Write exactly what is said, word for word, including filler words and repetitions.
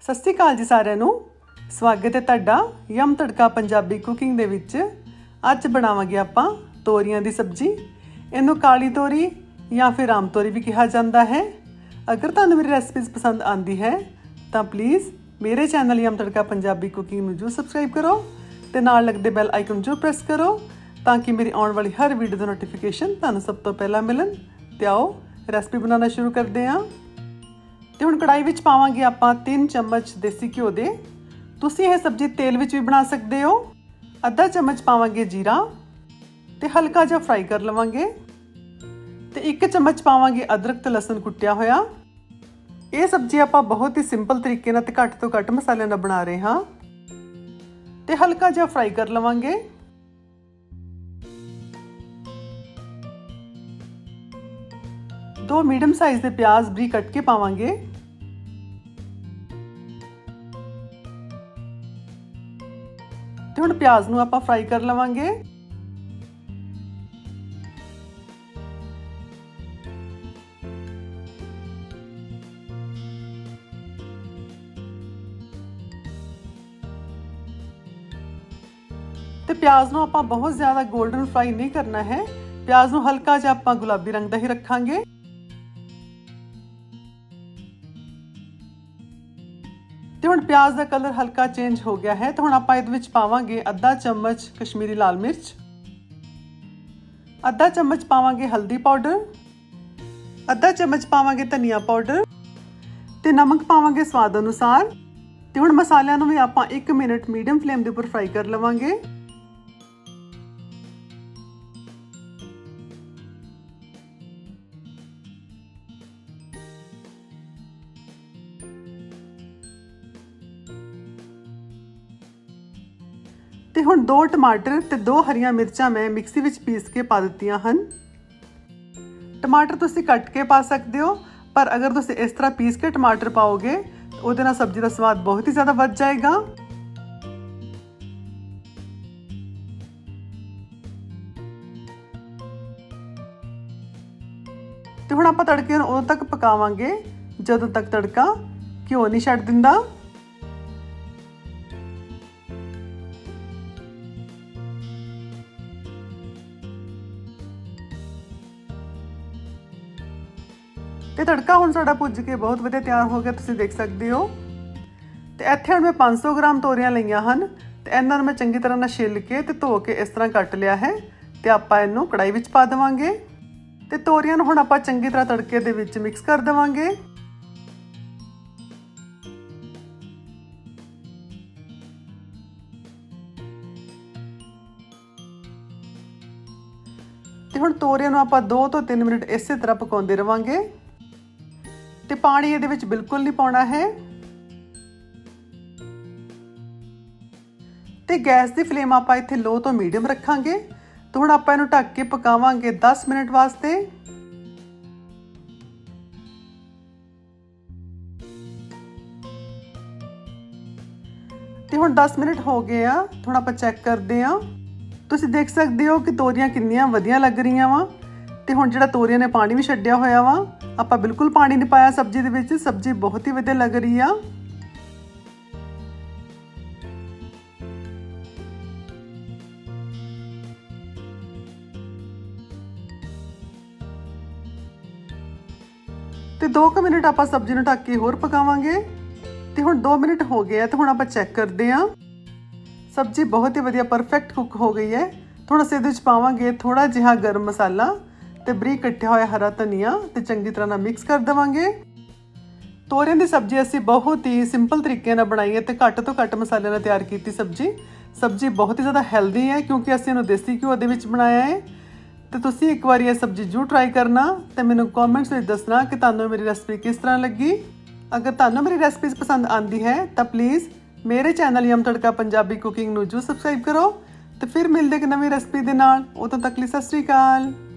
ਸਤਿ ਸ਼੍ਰੀ ਅਕਾਲ ਜੀ ਸਾਰਿਆਂ ਨੂੰ। ਸਵਾਗਤ ਹੈ ਤੁਹਾਡਾ ਯਮ ਤੜਕਾ ਪੰਜਾਬੀ ਕੁਕਿੰਗ ਦੇ ਵਿੱਚ। ਅੱਜ ਬਣਾਵਾਂਗੇ ਆਪਾਂ ਤੋਰੀਆਂ ਦੀ ਸਬਜ਼ੀ। ਇਹਨੂੰ ਕਾਲੀ ਤੋਰੀ ਜਾਂ ਫਿਰ ਆਮ ਤੋਰੀ ਵੀ ਕਿਹਾ ਜਾਂਦਾ ਹੈ। ਅਗਰ ਤੁਹਾਨੂੰ ਮੇਰੀ ਰੈਸਪੀਜ਼ ਪਸੰਦ ਆਉਂਦੀ ਹੈ ਤਾਂ ਪਲੀਜ਼ ਮੇਰੇ ਚੈਨਲ ਯਮ ਤੜਕਾ ਪੰਜਾਬੀ ਕੁਕਿੰਗ ਨੂੰ ਜਰੂਰ ਸਬਸਕ੍ਰਾਈਬ ਕਰੋ ਤੇ ਨਾਲ ਲੱਗਦੇ ਬੈਲ ਆਈਕਨ ਜਰੂਰ ਪ੍ਰੈਸ ਕਰੋ ਤਾਂ ਕਿ ਮੇਰੀ ਆਉਣ ਵਾਲੀ ਹਰ ਵੀਡੀਓ ਦੀ ਨੋਟੀਫਿਕੇਸ਼ਨ ਤੁਹਾਨੂੰ ਸਭ ਤੋਂ ਪਹਿਲਾਂ ਮਿਲਣ। ਤੇ ਆਓ ਰੈਸਪੀ ਬਣਾਉਣਾ ਸ਼ੁਰੂ ਕਰਦੇ ਹਾਂ। ਤੇ ਹੁਣ ਕੜਾਈ ਵਿੱਚ ਪਾਵਾਂਗੇ ਆਪਾਂ तीन चम्मच देसी घिओ दे। तुसी यह सब्जी तेल विच भी बना सकते हो। अद्धा चम्मच पावांगे जीरा ते हल्का जिहा फ्राई कर लवांगे। ते एक चम्मच पावांगे अदरक ते लसन कुट्टिया होया। ये सब्जी आपां बहुत ही सिंपल तरीके नाल ते घट तो घट मसाले नाल बना रहे हाँ। ते हल्का जिहा फ्राई कर लवांगे। दो मीडियम साइज के प्याज बरीक कट के पावांगे। ते हुण प्याज नूं आपां फ्राई कर लवांगे। ते प्याज नूं आपां बहुत ज्यादा गोल्डन फ्राई नहीं करना है। प्याज नूं हल्का जिहा आपां गुलाबी रंग दा ही रखांगे। तो हुण प्याज का कलर हल्का चेंज हो गया है। तो हुण आपां इहदे विच पावांगे अद्धा चम्मच कश्मीरी लाल मिर्च, अद्धा चम्मच पावांगे हल्दी पाउडर, अद्धा चम्मच पावांगे धनिया पाउडर ते नमक पावांगे स्वाद अनुसार। ते हुण मसालिਆਂ ਨੂੰ भी आपां एक मिनट मीडियम फ्लेम दे उपर फ्राई कर लवांगे। ਤੇ ਹੁਣ दो टमाटर ते दो हरियां मिर्चां मैं मिक्सी विच पीस के पा दित्तियां हन। टमाटर तुसीं कट के पा सकते हो, पर अगर तुसीं इस तरह पीस के टमाटर पाओगे तो उहदे नाल सब्जी दा स्वाद बहुत ही ज़्यादा वध जाएगा। ते हुण आपां तड़के नूं उदों तक पकावांगे जदों तक तड़का घिओ नहीं छड्ड दिंदा। ਤੇ तड़का हुण साडा भुज के बहुत वधिया तैयार हो गया, तुसीं देख सकते हो। ते इत्थे हुण मैं पाँच सौ ग्राम तोरियां लईआं हन ते इन्हां नूं मैं चंगी तरह नाल छिल के ते धो के इस तरह कट लिया है। ते आपां इहनूं कढ़ाई विच पा देवांगे ते तोरियां नूं हुण आपां चंगी तरह तड़के दे विच मिक्स कर देवांगे। ते हुण तोरियां नूं आपां दो तो तीन मिनट इसे तरह पकाउंदे रहांगे। ते पानी इहदे विच बिल्कुल नहीं पाउणा है। ते गैस दी फ्लेम आपां इत्थे लो तो मीडियम रखांगे। तो हुण आपां इहनूं ढक के पकावांगे दस मिनट वास्ते। ते हुण दस मिनट हो गए आ। हुण आपां चैक करदे आ। तुसीं देख सकते हो कि तोरियां कितनियां वधिया लग रहीआं वा। ते हुण जिहड़ा तोरियां ने पानी भी छड्डिया होया वा, आपां बिल्कुल पानी नहीं पाया सब्जी दे विच। सब्जी बहुत ही वधिया लग रही आ। ते दो क मिनट आपां सब्जी नूं ढक के होर पकावांगे। ते हुण दो मिनट हो गए आ। ते हुण आपां चैक करदे आ। सब्जी बहुत ही वधिया परफेक्ट कुक हो गई है। थोड़ा से इहदे विच पावांगे थोड़ा जिहा गर्म मसाला ते बरीक कट्टिया होया हरा धनिया ते चंगी तरह नाल मिक्स कर देवांगे। तोरियां दी सब्जी असीं बहुत ही सिंपल तरीके नाल बनाई है ते घट तो घट मसाले नाल तैयार कीती सब्जी। सब्जी बहुत ही ज़्यादा हैल्दी है क्योंकि असीं इहनूं देसी घिओ दे विच बनाया है। ते तुसीं एक बार ये सब्जी जरूर ट्राई करना ते मैनूं कमेंट्स विच दसना कि तुहानूं मेरी रेसिपी किस तरह लगी। अगर तुहानूं मेरी रेसिपीज़ पसंद आंदी है तो प्लीज़ मेरे channel Yum Tadka Punjabi Cooking नूं जरूर सबसक्राइब करो। तो फिर मिलदे एक नवीं रेसिपी दे नाल। उदों तक लई सत श्री अकाल।